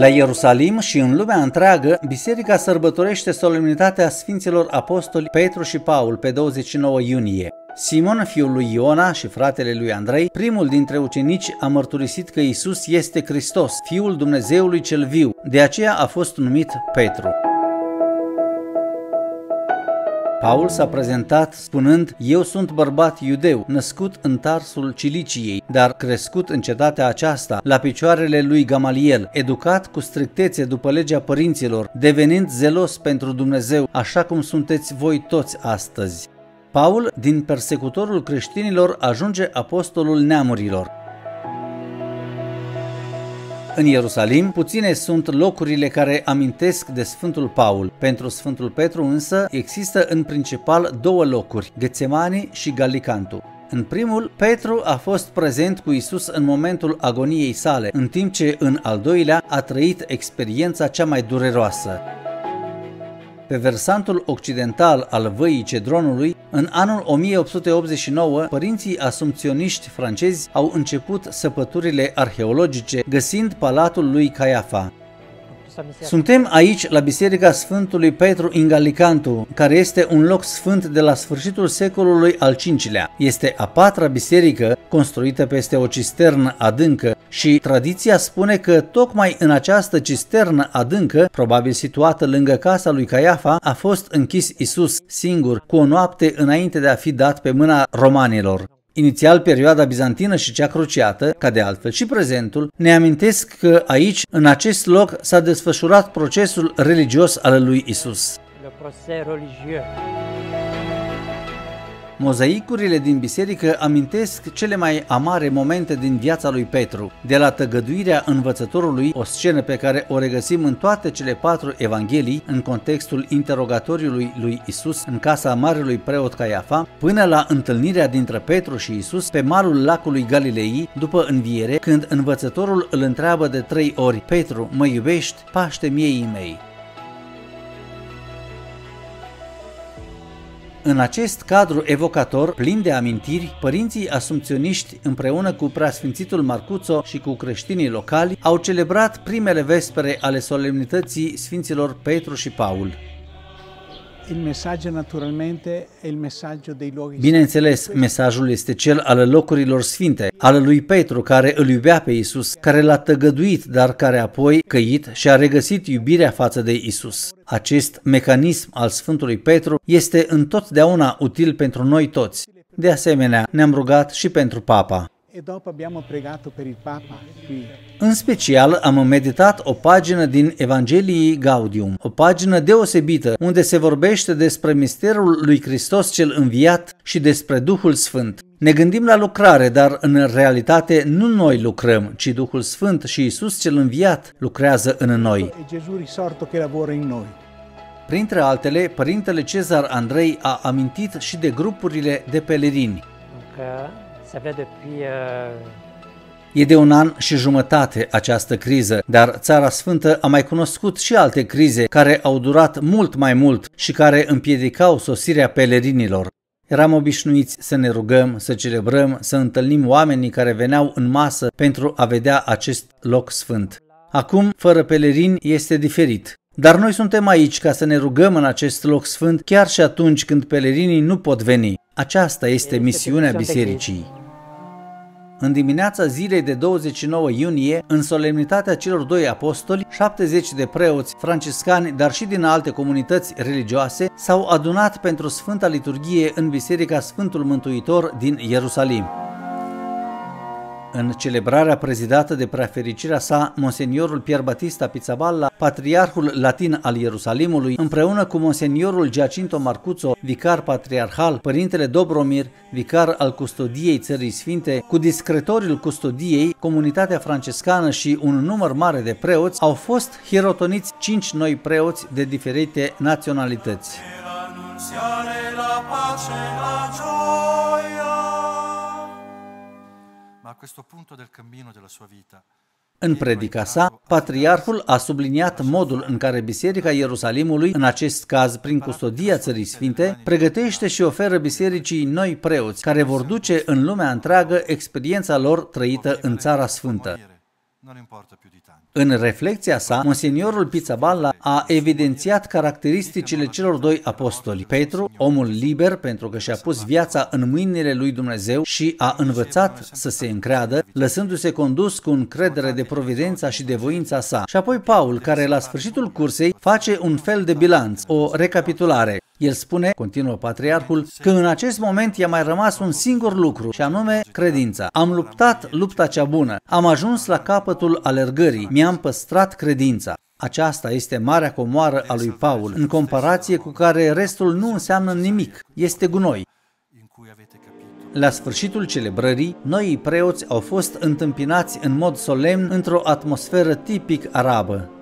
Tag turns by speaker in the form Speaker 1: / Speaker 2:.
Speaker 1: La Ierusalim și în lumea întreagă, biserica sărbătorește solemnitatea Sfinților Apostoli Petru și Paul pe 29 iunie. Simon, fiul lui Iona și fratele lui Andrei, primul dintre ucenici, a mărturisit că Iisus este Hristos, Fiul Dumnezeului cel viu, de aceea a fost numit Petru. Paul s-a prezentat spunând: „Eu sunt bărbat iudeu, născut în Tarsul Ciliciei, dar crescut în cetatea aceasta, la picioarele lui Gamaliel, educat cu strictețe după legea părinților, devenind zelos pentru Dumnezeu, așa cum sunteți voi toți astăzi.” Paul, din persecutorul creștinilor, ajunge apostolul neamurilor. În Ierusalim, puține sunt locurile care amintesc de Sfântul Paul. Pentru Sfântul Petru însă există în principal două locuri, Ghetsemani și Galicantu. În primul, Petru a fost prezent cu Iisus în momentul agoniei sale, în timp ce în al doilea a trăit experiența cea mai dureroasă. Pe versantul occidental al văii Cedronului, în anul 1889, părinții asumpționiști francezi au început săpăturile arheologice, găsind palatul lui Caiafa. Suntem aici la Biserica Sfântului Petru in Galicantu, care este un loc sfânt de la sfârșitul secolului al V-lea. Este a patra biserică construită peste o cisternă adâncă și tradiția spune că tocmai în această cisternă adâncă, probabil situată lângă casa lui Caiafa, a fost închis Iisus singur, cu o noapte înainte de a fi dat pe mâna romanilor. Inițial, perioada bizantină și cea cruciată, ca de altfel și prezentul, ne amintesc că aici, în acest loc, s-a desfășurat procesul religios al lui Isus. Mozaicurile din biserică amintesc cele mai amare momente din viața lui Petru, de la tăgăduirea învățătorului, o scenă pe care o regăsim în toate cele patru evanghelii, în contextul interogatoriului lui Isus în casa marelui preot Caiafa, până la întâlnirea dintre Petru și Isus pe malul lacului Galilei, după înviere, când învățătorul îl întreabă de 3 ori: „Petru, mă iubești? Paște mieii mei.” În acest cadru evocator, plin de amintiri, părinții asumpționiști, împreună cu preasfințitul Marcuțo și cu creștinii locali, au celebrat primele vespere ale solemnității Sfinților Petru și Paul. Bineînțeles, mesajul este cel al locurilor sfinte, al lui Petru, care îl iubea pe Isus, care l-a tăgăduit, dar care apoi, căit, și-a regăsit iubirea față de Isus. Acest mecanism al Sfântului Petru este întotdeauna util pentru noi toți. De asemenea, ne-am rugat și pentru Papa. În special, am meditat o pagină din Evangelii Gaudium, o pagină deosebită, unde se vorbește despre misterul lui Hristos cel înviat și despre Duhul Sfânt. Ne gândim la lucrare, dar în realitate nu noi lucrăm, ci Duhul Sfânt și Iisus cel înviat lucrează în noi. Printre altele, Părintele Cezar Andrei a amintit și de grupurile de pelerini. E de 1 an și jumătate această criză, dar Țara Sfântă a mai cunoscut și alte crize care au durat mult mai mult și care împiedicau sosirea pelerinilor. Eram obișnuiți să ne rugăm, să celebrăm, să întâlnim oamenii care veneau în masă pentru a vedea acest loc sfânt. Acum, fără pelerini, este diferit. Dar noi suntem aici ca să ne rugăm în acest loc sfânt chiar și atunci când pelerinii nu pot veni. Aceasta este misiunea bisericii. În dimineața zilei de 29 iunie, în solemnitatea celor 2 apostoli, 70 de preoți franciscani, dar și din alte comunități religioase, s-au adunat pentru Sfânta Liturghie în Biserica Sfântul Mântuitor din Ierusalim. În celebrarea prezidată de preafericirea sa, Monseniorul Pier Battista Pizzaballa, patriarhul latin al Ierusalimului, împreună cu Monseniorul Giacinto Marcuțo, vicar patriarhal, Părintele Dobromir, vicar al Custodiei Țării Sfinte, cu discretoriul Custodiei, comunitatea franciscană și un număr mare de preoți, au fost hirotoniți 5 noi preoți de diferite naționalități. În predica sa, patriarhul a subliniat modul în care Biserica Ierusalimului, în acest caz prin Custodia Țării Sfinte, pregătește și oferă bisericii noi preoți, care vor duce în lumea întreagă experiența lor trăită în Țara Sfântă.
Speaker 2: non importa più di tanto.
Speaker 1: În reflecția sa, Monseniorul Pizzaballa a evidențiat caracteristicile celor doi apostoli. Petru, omul liber pentru că și-a pus viața în mâinile lui Dumnezeu și a învățat să se încreadă, lăsându-se condus cu încredere de providența și de voința sa. Și apoi Paul, care la sfârșitul cursei face un fel de bilanț, o recapitulare. El spune, continuă patriarhul, că în acest moment i-a mai rămas un singur lucru, și anume credința. Am luptat lupta cea bună, am ajuns la capătul alergării, mi-am păstrat credința. Aceasta este marea comoară a lui Paul, în comparație cu care restul nu înseamnă nimic, este gunoi. La sfârșitul celebrării, noii preoți au fost întâmpinați în mod solemn într-o atmosferă tipic arabă.